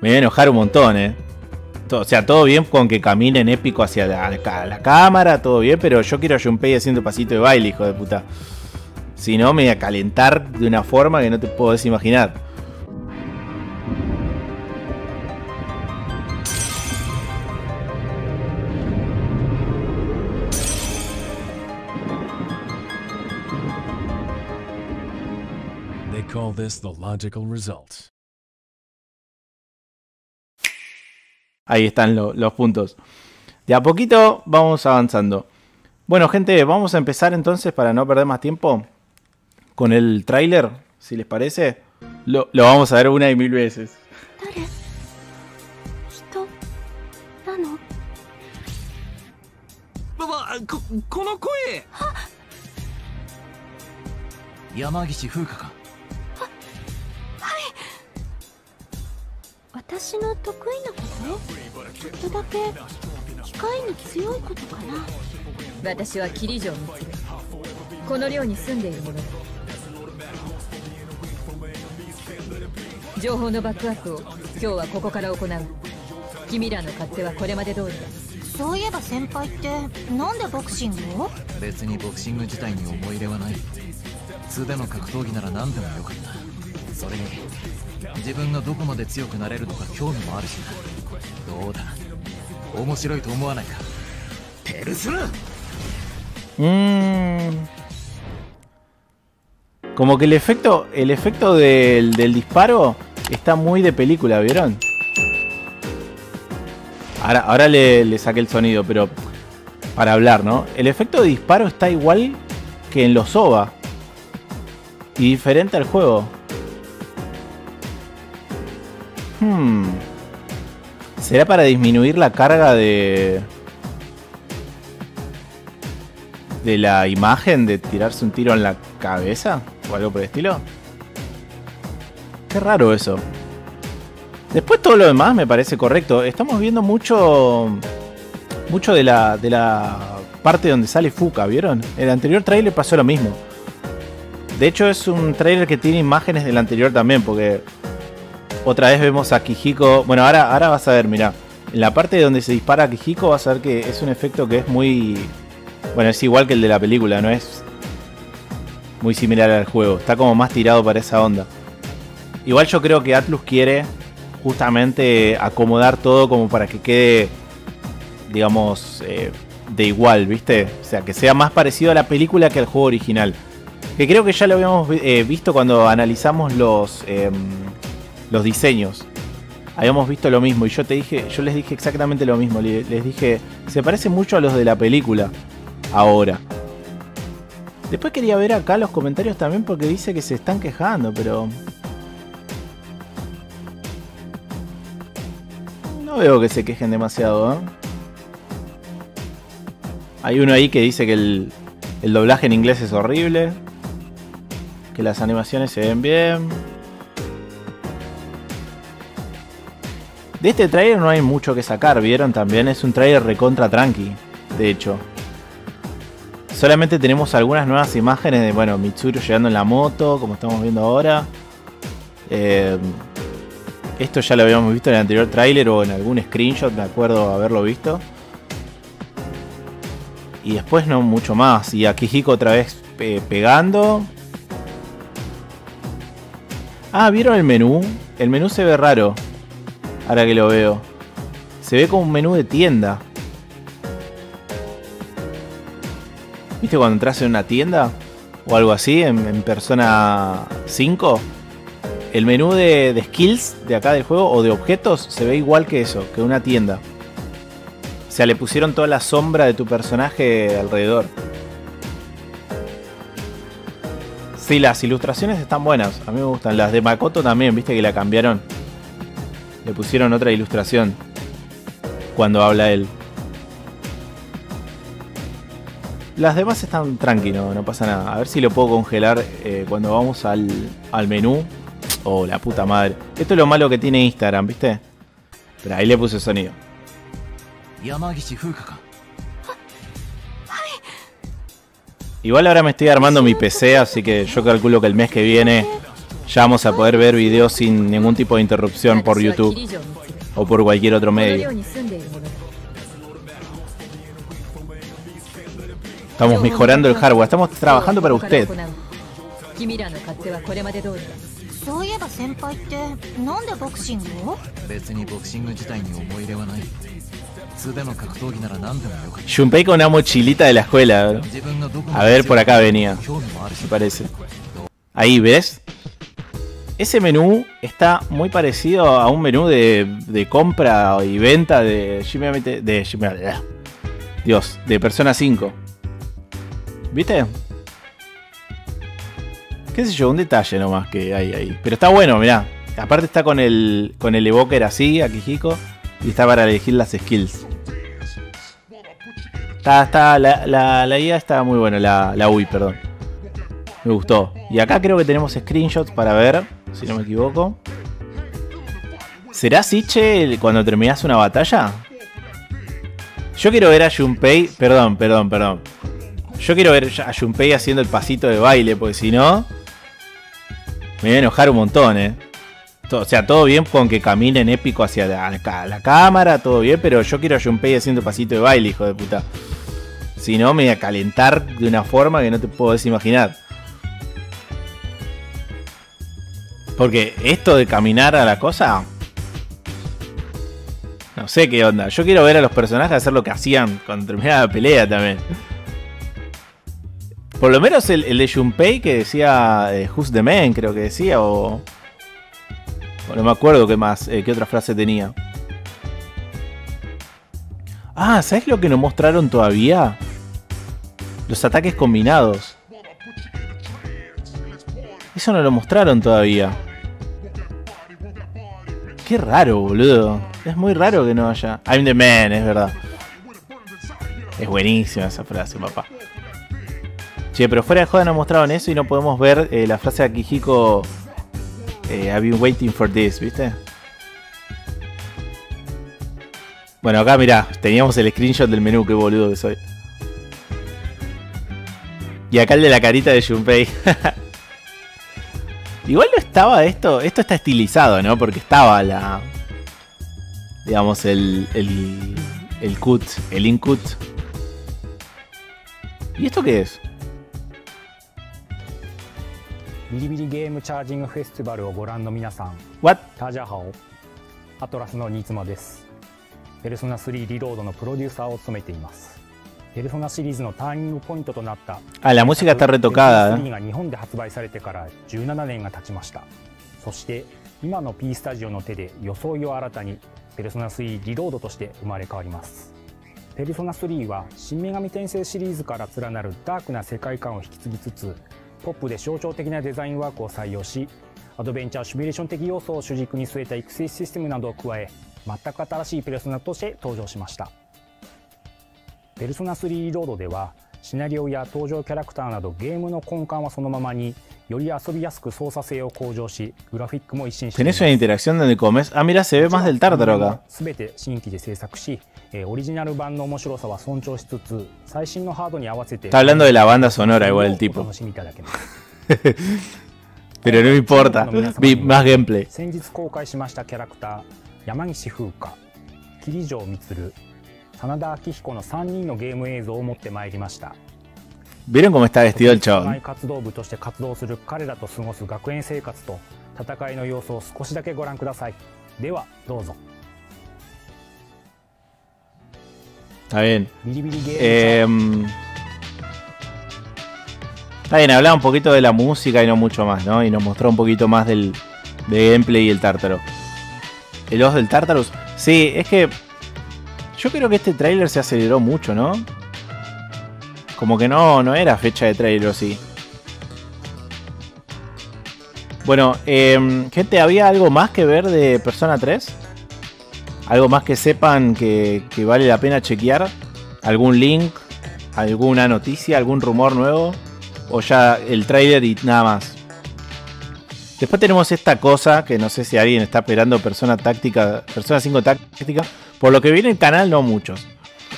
Me voy a enojar un montón, O sea, todo bien con que caminen épico hacia la cámara, todo bien, pero yo quiero a Junpei haciendo pasito de baile, hijo de puta. Si no, me voy a calentar de una forma que no te puedo imaginar. They call this the logical result. Ahí están los puntos. De a poquito vamos avanzando. Bueno, gente, vamos a empezar entonces para no perder más tiempo con el tráiler, si les parece. Lo vamos a ver una y mil veces. Yamagishi Fukaか。 私の得意なこと？ちょっとだけ機械に強いことかな。 私は桐城光夢。この寮に住んでいる者だ。情報のバックアップを今日はここから行う。君らの勝手はこれまで通りだ。 そういえば先輩ってなんでボクシングを？ 別にボクシング自体に思い入れはない。素での格闘技なら何でもよかった。それに自分がどこまで強くなれるのか興味もあるしな。どうだ、面白いと思わないか。ペルソナ。 Como que el efecto del disparo está muy de película, ¿vieron? Ahora le saqué el sonido, pero para hablar, ¿no? El efecto de disparo está igual que en los OVA y diferente al juego. ¿Será para disminuir la carga de la imagen, de tirarse un tiro en la cabeza o algo por el estilo? Qué raro eso. Después todo lo demás me parece correcto. Estamos viendo mucho de la parte donde sale Fuka, ¿vieron? En el anterior trailer pasó lo mismo. De hecho es un trailer que tiene imágenes del anterior también, porque otra vez vemos a Kijiko. Bueno, ahora vas a ver, mirá. En la parte donde se dispara a Kijiko vas a ver que es un efecto que es muy... Bueno, es igual que el de la película, no es muy similar al juego. Está como más tirado para esa onda. Igual yo creo que Atlus quiere justamente acomodar todo como para que quede, digamos, de igual, ¿viste? O sea, que sea más parecido a la película que al juego original. Que creo que ya lo habíamos visto cuando analizamos los diseños. Habíamos visto lo mismo y yo les dije exactamente lo mismo. Les dije, se parece mucho a los de la película ahora. Después quería ver acá los comentarios también porque dice que se están quejando, pero no veo que se quejen demasiado, ¿eh? Hay uno ahí que dice que el doblaje en inglés es horrible, que las animaciones se ven bien. De este trailer no hay mucho que sacar, ¿vieron? También es un trailer recontra tranqui, de hecho. Solamente tenemos algunas nuevas imágenes de, bueno, Mitsuru llegando en la moto, como estamos viendo ahora. Esto ya lo habíamos visto en el anterior trailer o en algún screenshot, me acuerdo haberlo visto. Y después no mucho más. Y a Kijiko otra vez pegando. Ah, ¿vieron el menú? El menú se ve raro. Ahora que lo veo. Se ve como un menú de tienda. ¿Viste cuando entras en una tienda? O algo así, en Persona 5. El menú de skills de acá del juego o de objetos se ve igual que eso, que una tienda. O sea, le pusieron toda la sombra de tu personaje alrededor. Sí, las ilustraciones están buenas. A mí me gustan. Las de Makoto también, viste que la cambiaron. Le pusieron otra ilustración cuando habla él. Las demás están tranquilos, no pasa nada. A ver si lo puedo congelar cuando vamos al menú. Oh, la puta madre. Esto es lo malo que tiene Instagram, ¿viste? Pero ahí le puse sonido. Igual ahora me estoy armando mi PC, así que yo calculo que el mes que viene Ya vamos a poder ver videos sin ningún tipo de interrupción por YouTube o por cualquier otro medio. Estamos mejorando el hardware, estamos trabajando para usted. 君らの勝手はこれまで通りだ。 そういえば先輩ってなんでボクシングを？ 別にボクシング自体に思い入れはない。素手の格闘技なら何でもよかった。 Junpei con una mochilita de la escuela, ¿no? 自分がどこ A まで ver, por acá venía, 興味もあるし me parece. Ahí, ¿ves? Ese menú está muy parecido a un menú de compra y venta de Dios, de Persona 5. ¿Viste? Qué sé yo, un detalle nomás que hay ahí. Pero está bueno, mirá. Aparte está con el evoker así, Akihiko. Y está para elegir las skills. La IA está muy buena, la UI, perdón. Me gustó. Y acá creo que tenemos screenshots para ver, si no me equivoco. ¿Será Siche cuando terminas una batalla? Yo quiero ver a Junpei. Perdón. Yo quiero ver a Junpei haciendo el pasito de baile, porque si no me voy a enojar un montón, O sea, todo bien con que caminen épico hacia la cámara, todo bien, pero yo quiero a Junpei haciendo el pasito de baile, hijo de puta. Si no, me voy a calentar de una forma que no te puedes imaginar. Porque esto de caminar a la cosa, no sé qué onda. Yo quiero ver a los personajes hacer lo que hacían cuando terminaba la pelea también. Por lo menos el de Junpei que decía Who's the Man, creo que decía, o no me acuerdo qué más, qué otra frase tenía. Ah, ¿sabes lo que no mostraron todavía? Los ataques combinados. Eso no lo mostraron todavía. Qué raro, boludo. Es muy raro que no haya. I'm the man, es verdad. Es buenísima esa frase, papá. Che, pero fuera de joda no mostraron eso y no podemos ver la frase de Akihiko. I've been waiting for this, ¿viste? Bueno, acá mirá, teníamos el screenshot del menú, qué boludo que soy. Y acá el de la carita de Junpei. Igual no estaba esto está estilizado, ¿no? Porque estaba digamos, el cut, el incut. ¿Y esto qué es? ビリビリゲームチャージングフェスティバルをご覧の皆さん、 What? タジャハオ、アトラスの新妻です。ペルソナ3リロードのプロデューサーを務めています。ペルソナシリーズのターニングポイントとなった Ah, la música está retocada, 3が日本で発売されてから17年が経ちました。そして今の P スタジオの手で装いを新たにペルソナ3リロードとして生まれ変わります。ペルソナ3は新女神転生シリーズから連なるダークな世界観を引き継ぎつつ、ポップで象徴的なデザインワークを採用し、アドベンチャーシミュレーション的要素を主軸に据えた育成システムなどを加え、全く新しいペルソナとして登場しました。ペルソナ3リロードではシナリオや登場キャラクターなどゲームの根幹はそのままに、より遊びやすく操作性を向上し、グラフィックも一新しています。 Tenés una interacción donde comes. Ah, mira, se ve más del tártaro acá. 全て新規で制作し、オリジナル版の面白さは尊重しつつ、最新のハードに合わせて Está hablando de la banda sonora igual el tipo. お楽しみいただけます。 Pero no me importa. Vi más gameplay. 先日公開しましたキャラクター、山岸風花、桐城充、真田明彦の3人のゲーム映像を持ってまいりました。 ¿Vieron cómo está vestido el chabón? 活動部として活動する彼らと過ごす学園生活と戦いの様子を少しだけご覧ください。ではどうぞ。 Está bien. ビリビリゲーム Está bien, hablaba un poquito de la música y no mucho más, ¿no? Y nos mostró un poquito más de gameplay y el tártaro. ¿El os del Tartarus? Sí, es que yo creo que este tráiler se aceleró mucho, ¿no? Como que no era fecha de tráiler, sí. Bueno, gente, ¿había algo más que ver de Persona 3? ¿Algo más que sepan que vale la pena chequear? ¿Algún link? ¿Alguna noticia? ¿Algún rumor nuevo? ¿O ya el tráiler y nada más? Después tenemos esta cosa que no sé si alguien está esperando Persona 5 Táctica. Por lo que viene el canal, no muchos.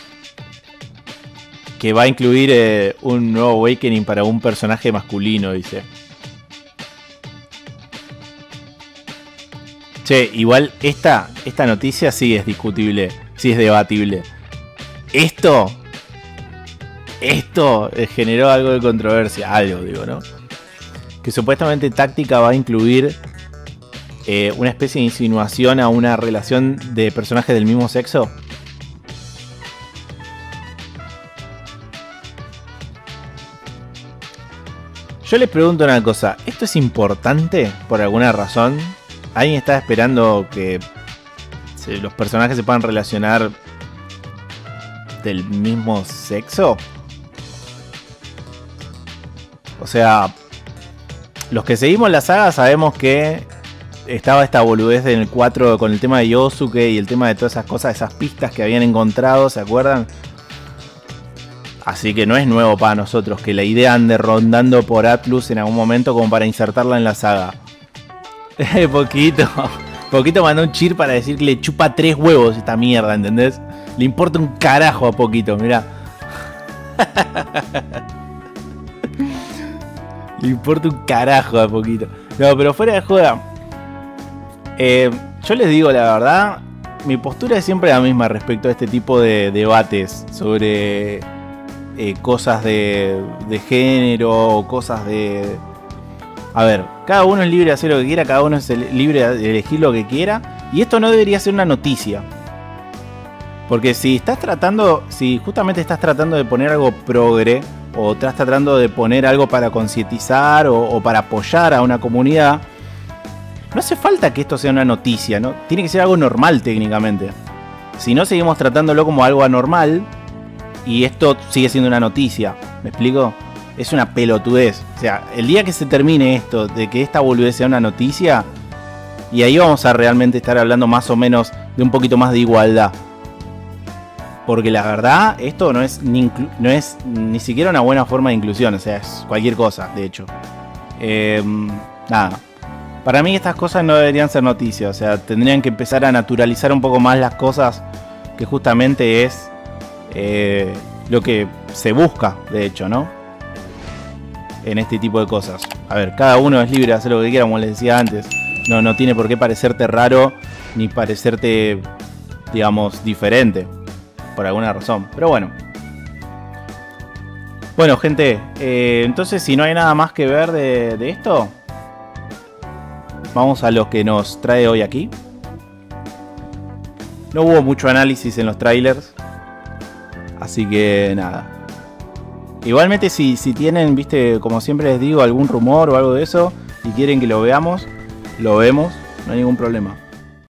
Que va a incluir un nuevo Awakening para un personaje masculino, dice. Che, igual esta noticia sí es discutible, sí es debatible. Esto generó algo de controversia, algo digo, ¿no? Que supuestamente Táctica va a incluir una especie de insinuación a una relación de personajes del mismo sexo. Yo les pregunto una cosa, ¿esto es importante por alguna razón? ¿Alguien está esperando que los personajes se puedan relacionar del mismo sexo? O sea, los que seguimos la saga sabemos que estaba esta boludez en el 4 con el tema de Yosuke y el tema de todas esas cosas, esas pistas que habían encontrado, ¿se acuerdan? Así que no es nuevo para nosotros que la idea ande rondando por Atlus en algún momento como para insertarla en la saga. Poquito mandó un cheer para decir que le chupa 3 huevos esta mierda, ¿entendés? Le importa un carajo a Poquito, mirá. Le importa un carajo a Poquito. No, pero fuera de joda. Yo les digo la verdad, mi postura es siempre la misma respecto a este tipo de debates sobre cosas de género o cosas de... A ver, cada uno es libre de hacer lo que quiera, cada uno es libre de elegir lo que quiera. Y esto no debería ser una noticia. Porque si justamente estás tratando de poner algo progre, o estás tratando de poner algo para concientizar o para apoyar a una comunidad, no hace falta que esto sea una noticia, ¿no? Tiene que ser algo normal técnicamente. Si no, seguimos tratándolo como algo anormal y esto sigue siendo una noticia. ¿Me explico? Es una pelotudez. O sea, el día que se termine esto, de que esta boludez sea una noticia, y ahí vamos a realmente estar hablando más o menos de un poquito más de igualdad. Porque la verdad, esto no es ni siquiera una buena forma de inclusión. O sea, es cualquier cosa, de hecho. Nada. Para mí estas cosas no deberían ser noticias. O sea, tendrían que empezar a naturalizar un poco más las cosas, que justamente es lo que se busca, de hecho, ¿no? En este tipo de cosas. A ver, cada uno es libre de hacer lo que quiera, como les decía antes. No tiene por qué parecerte raro, ni parecerte, digamos, diferente. Por alguna razón. Pero bueno. Bueno, gente. Entonces, si no hay nada más que ver de esto, vamos a lo que nos trae hoy aquí. No hubo mucho análisis en los trailers. Así que nada. Igualmente si tienen, viste, como siempre les digo, algún rumor o algo de eso, y quieren que lo veamos, lo vemos, no hay ningún problema.